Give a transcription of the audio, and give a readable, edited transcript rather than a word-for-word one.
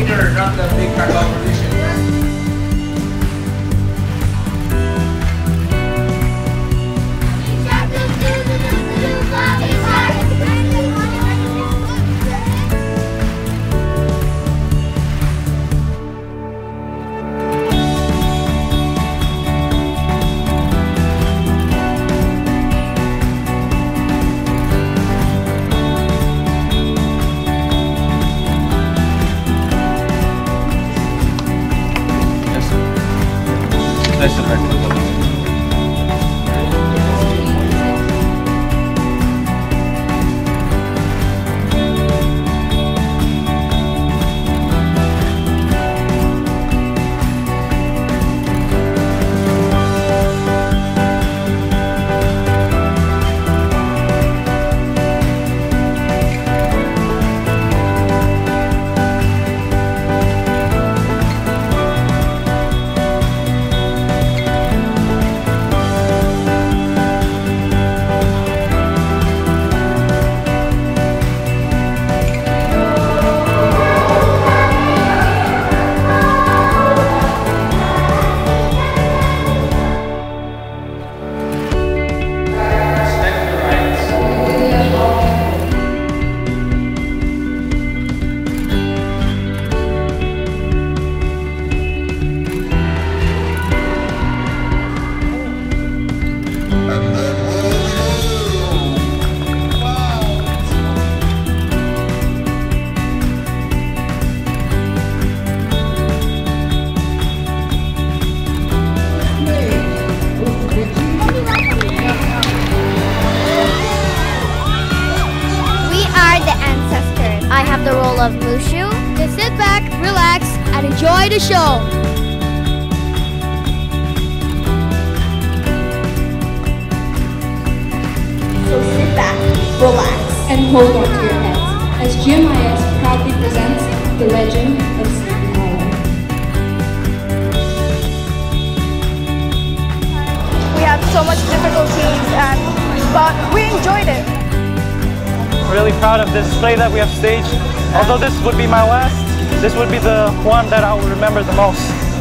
winner, not the big competition. I have the role of Mushu. Just sit back, relax, and enjoy the show. So sit back, relax, and hold on to your heads as GMIS proudly presents the legend of Sleepy Hollow. We had so much difficulties, but we enjoyed it. Really proud of this play that we have staged. Although this would be my last, this would be the one that I will remember the most.